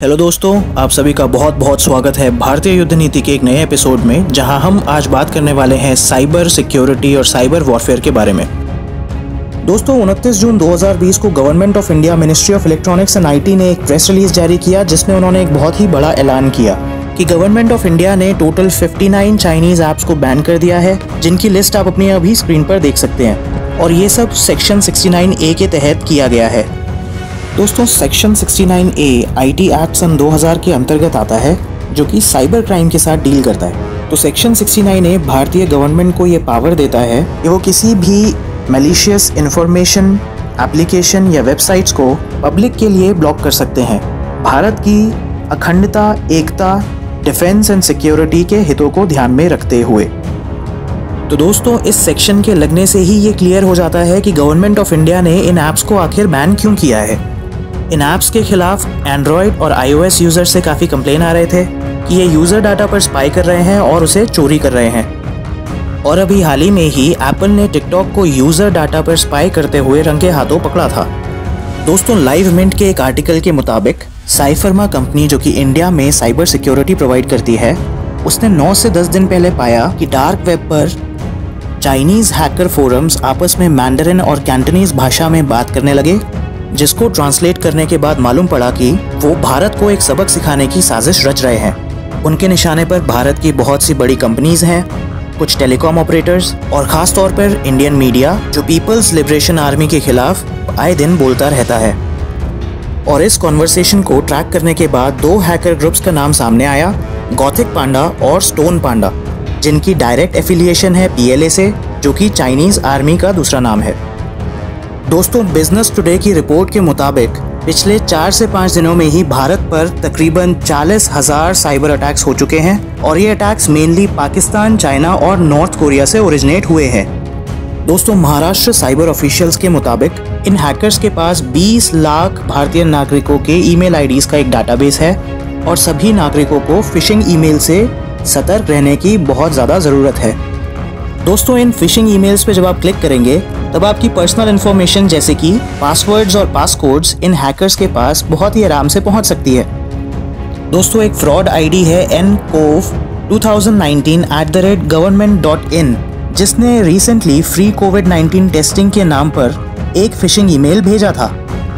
Hello दोस्तों, आप सभी का बहुत बहुत स्वागत है भारतीय युद्ध नीति के एक नए एपिसोड में, जहां हम आज बात करने वाले हैं साइबर सिक्योरिटी और साइबर वॉरफेयर के बारे में। दोस्तों, 29 जून 2020 को government of India ministry of electronics and IT ने एक प्रेस रिलीज जारी किया, जिसमें उन्होंने एक बहुत ही बड़ा ऐलान किया कि गवर्नमेंट ऑफ इंडिया ने टोटल 59 चाइनीज ऐप्स को बैन कर दिया है, जिनकी लिस्ट आप अपनी अभी स्क्रीन पर देख सकते हैं। और ये सब सेक्शन 69A के तहत किया गया है। दोस्तों, सेक्शन 69A आईटी एक्ट सन 2000 के अंतर्गत आता है, जो कि साइबर क्राइम के साथ डील करता है। तो सेक्शन 69A भारतीय गवर्नमेंट को ये पावर देता है कि वो किसी भी मैलिशियस इंफॉर्मेशन, एप्लीकेशन या वेबसाइट्स को पब्लिक के लिए ब्लॉक कर सकते हैं, भारत की अखंडता, एकता, डिफेंस एंड सिक्योरिटी के हितों को ध्यान में रखते हुए। तो दोस्तों, इस सेक्शन के लगने से ही ये क्लियर हो जाता है कि गवर्नमेंट ऑफ इंडिया ने इन ऐप्स को आखिर बैन क्यों किया है। इन ऐप्स के खिलाफ एंड्रॉयड और iOS यूज़र से काफ़ी कंप्लेन आ रहे थे कि ये यूज़र डाटा पर स्पाई कर रहे हैं और उसे चोरी कर रहे हैं। और अभी हाल ही में ही एप्पल ने टिकटॉक को यूज़र डाटा पर स्पाई करते हुए रंगे हाथों पकड़ा था। दोस्तों, लाइव मिंट के एक आर्टिकल के मुताबिक साइफरमा कंपनी, जो कि इंडिया में साइबर सिक्योरिटी प्रोवाइड करती है, उसने 9 से 10 दिन पहले पाया कि डार्क वेब पर चाइनीज़ हैकर फोरम्स आपस में मैंडरिन और कैंटनीज भाषा में बात करने लगे, जिसको ट्रांसलेट करने के बाद मालूम पड़ा कि वो भारत को एक सबक सिखाने की साजिश रच रहे हैं। उनके निशाने पर भारत की बहुत सी बड़ी कंपनीज हैं, कुछ टेलीकॉम ऑपरेटर्स और ख़ास तौर पर इंडियन मीडिया, जो पीपल्स लिबरेशन आर्मी के खिलाफ आए दिन बोलता रहता है। और इस कॉन्वर्सेशन को ट्रैक करने के बाद 2 हैकर ग्रुप्स का नाम सामने आया, गॉथिक पांडा और स्टोन पांडा, जिनकी डायरेक्ट एफिलिएशन है PLA से, जो कि चाइनीज़ आर्मी का दूसरा नाम है। दोस्तों, बिजनेस टुडे की रिपोर्ट के मुताबिक पिछले 4 से 5 दिनों में ही भारत पर तकरीबन 40,000 साइबर अटैक्स हो चुके हैं, और ये अटैक्स मेनली पाकिस्तान, चाइना और नॉर्थ कोरिया से ओरिजिनेट हुए हैं। दोस्तों, महाराष्ट्र साइबर ऑफिशियल्स के मुताबिक इन हैकर्स के पास 20 लाख भारतीय नागरिकों के ईमेल आईडीज का एक डाटाबेस है, और सभी नागरिकों को फिशिंग ईमेल से सतर्क रहने की बहुत ज़्यादा ज़रूरत है। दोस्तों, इन फिशिंग ईमेल्स पे जब आप क्लिक करेंगे, तब आपकी पर्सनल इन्फॉर्मेशन जैसे कि पासवर्ड्स और पासकोड्स इन हैकर्स के पास बहुत ही आराम से पहुंच सकती है। दोस्तों, एक फ्रॉड आईडी है ncov2019@government.in, जिसने रिसेंटली फ्री कोविड-19 टेस्टिंग के नाम पर एक फिशिंग ईमेल भेजा था।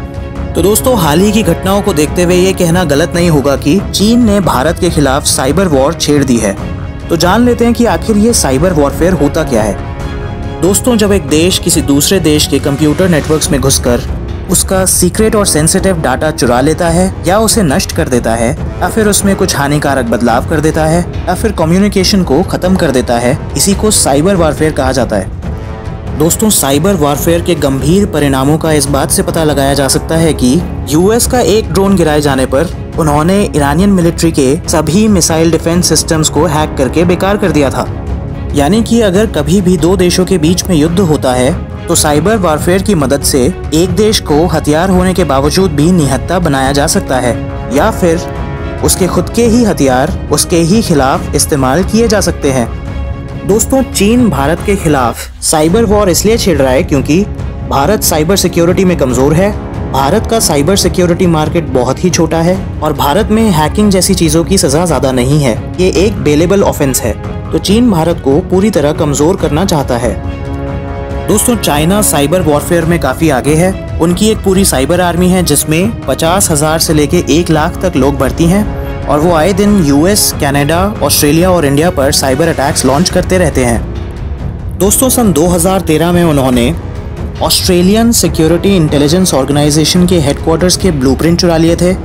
तो दोस्तों, हाल ही की घटनाओं को देखते हुए ये कहना गलत नहीं होगा कि चीन ने भारत के खिलाफ साइबर वॉर छेड़ दी है। तो जान लेते हैं कि आखिर ये साइबर वॉरफेयर होता क्या है। दोस्तों, जब एक देश किसी दूसरे देश के कंप्यूटर नेटवर्क्स में घुसकर उसका सीक्रेट और सेंसिटिव डाटा चुरा लेता है, या उसे नष्ट कर देता है, या फिर उसमें कुछ हानिकारक बदलाव कर देता है, या फिर कम्युनिकेशन को खत्म कर देता है, इसी को साइबर वॉरफेयर कहा जाता है। दोस्तों, साइबर वॉरफेयर के गंभीर परिणामों का इस बात से पता लगाया जा सकता है कि US का एक ड्रोन गिराए जाने पर उन्होंने ईरानियन मिलिट्री के सभी मिसाइल डिफेंस सिस्टम्स को हैक करके बेकार कर दिया था। यानी कि अगर कभी भी 2 देशों के बीच में युद्ध होता है, तो साइबर वॉरफेयर की मदद से एक देश को हथियार होने के बावजूद भी निहत्था बनाया जा सकता है, या फिर उसके खुद के ही हथियार उसके ही खिलाफ इस्तेमाल किए जा सकते हैं। दोस्तों, चीन भारत के खिलाफ साइबर वॉर इसलिए छेड़ रहा है क्योंकि भारत साइबर सिक्योरिटी में कमज़ोर है। भारत का साइबर सिक्योरिटी मार्केट बहुत ही छोटा है, और भारत में हैकिंग जैसी चीज़ों की सज़ा ज़्यादा नहीं है। ये एक बेलेबल ऑफेंस है। तो चीन भारत को पूरी तरह कमज़ोर करना चाहता है। दोस्तों, चाइना साइबर वॉरफेयर में काफ़ी आगे है। उनकी एक पूरी साइबर आर्मी है, जिसमें 50,000 से लेके 1 लाख तक लोग भर्ती हैं, और वो आए दिन US, कनाडा, ऑस्ट्रेलिया और इंडिया पर साइबर अटैक्स लॉन्च करते रहते हैं। दोस्तों, सन 2013 में उन्होंने ऑस्ट्रेलियन सिक्योरिटी इंटेलिजेंस ऑर्गेनाइजेशन के हेडक्वार्टर्स के ब्लूप्रिंट चुरा लिए थे।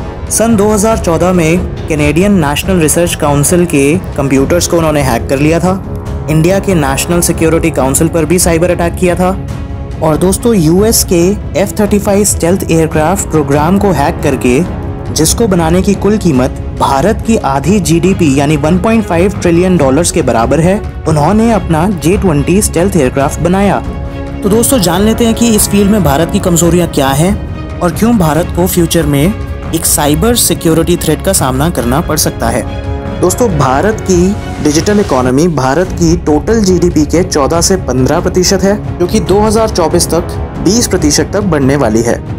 सन 2014 में कैनेडियन नेशनल रिसर्च काउंसिल के कंप्यूटर्स को उन्होंने हैक कर लिया था। इंडिया के नेशनल सिक्योरिटी काउंसिल पर भी साइबर अटैक किया था। और दोस्तों, US के F-35 स्टेल्थ एयरक्राफ्ट प्रोग्राम को हैक करके, जिसको बनाने की कुल कीमत भारत की आधी GDP यानी $1.5 ट्रिलियन के बराबर है, उन्होंने अपना J-20 स्टेल्थ एयरक्राफ्ट बनाया। तो दोस्तों, जान लेते हैं कि इस फील्ड में भारत की कमजोरियां क्या हैं, और क्यों भारत को फ्यूचर में एक साइबर सिक्योरिटी थ्रेट का सामना करना पड़ सकता है। दोस्तों, भारत की डिजिटल इकोनॉमी भारत की टोटल GDP के 14 से 15% है, जो कि 2024 तक 20% तक बढ़ने वाली है।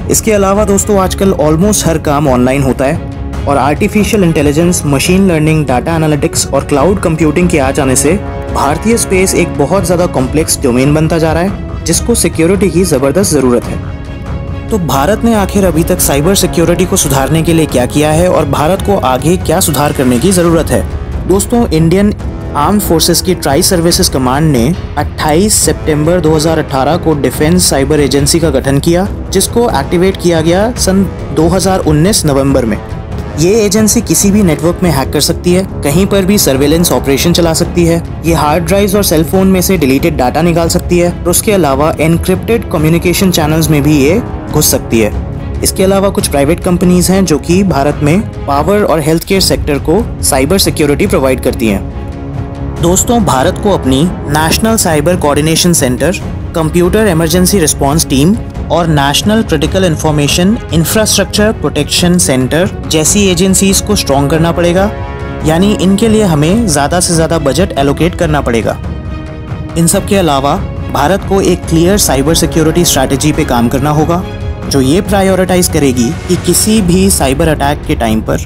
इसके अलावा दोस्तों आजकल ऑलमोस्ट हर काम ऑनलाइन होता है और artificial intelligence, machine learning, data analytics और क्लाउड कंप्यूटिंग के आ जाने से भारतीय स्पेस एक बहुत ज़्यादा कॉम्प्लेक्स डोमेन बनता जा रहा है जिसको सिक्योरिटी की ज़बरदस्त ज़रूरत है। तो भारत ने आखिर अभी तक साइबर सिक्योरिटी को सुधारने के लिए क्या किया है और भारत को आगे क्या सुधार करने की ज़रूरत है? दोस्तों, इंडियन आर्म्ड फोर्सेस की ट्राई सर्विसेज कमांड ने 28 सितंबर 2018 को डिफेंस साइबर एजेंसी का गठन किया, जिसको एक्टिवेट किया गया सन 2019 नवंबर में। ये एजेंसी किसी भी नेटवर्क में हैक कर सकती है, कहीं पर भी सर्वेलेंस ऑपरेशन चला सकती है, ये हार्ड ड्राइव्स और सेल फोन में से डिलीटेड डाटा निकाल सकती है और उसके अलावा एनक्रिप्टेड कम्युनिकेशन चैनल्स में भी ये घुस सकती है। इसके अलावा कुछ प्राइवेट कंपनीज हैं जो कि भारत में पावर और हेल्थ केयर सेक्टर को साइबर सिक्योरिटी प्रोवाइड करती हैं। दोस्तों, भारत को अपनी national cyber coordination centre, computer emergency response team और national critical information infrastructure protection centre जैसी एजेंसीज को स्ट्रॉन्ग करना पड़ेगा, यानी इनके लिए हमें ज़्यादा से ज़्यादा बजट एलोकेट करना पड़ेगा। इन सब के अलावा भारत को एक क्लियर साइबर सिक्योरिटी स्ट्रैटेजी पे काम करना होगा जो ये प्रायोरिटाइज करेगी कि किसी भी साइबर अटैक के टाइम पर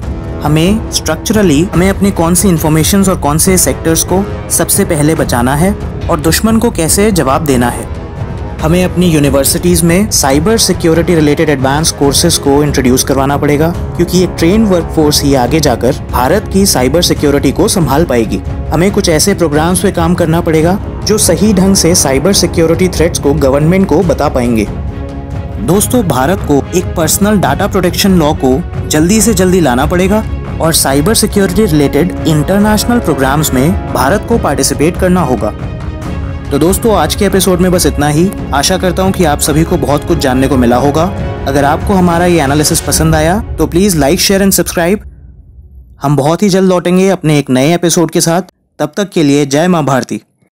हमें अपने कौन सी इंफॉर्मेशंस और कौन से सेक्टर्स को सबसे पहले बचाना है और दुश्मन को कैसे जवाब देना है। हमें अपनी यूनिवर्सिटीज़ में cyber security related advance courses को इंट्रोड्यूस करवाना पड़ेगा, क्योंकि एक ट्रेन वर्कफोर्स ही आगे जाकर भारत की साइबर सिक्योरिटी को संभाल पाएगी। हमें कुछ ऐसे प्रोग्राम्स पे काम करना पड़ेगा जो सही ढंग से साइबर सिक्योरिटी थ्रेट्स को गवर्नमेंट को बता पाएंगे। दोस्तों, भारत को एक पर्सनल डाटा प्रोटेक्शन लॉ को जल्दी से जल्दी लाना पड़ेगा और cyber security related international programmes में भारत को पार्टिसिपेट करना होगा। तो दोस्तों, आज के एपिसोड में बस इतना ही। आशा करता हूँ कि आप सभी को बहुत कुछ जानने को मिला होगा। अगर आपको हमारा ये एनालिसिस पसंद आया तो please like, share and subscribe. हम बहुत ही जल्द लौटेंगे अपने एक नए एपिसोड के साथ। तब तक के लिए जय माँ भारती।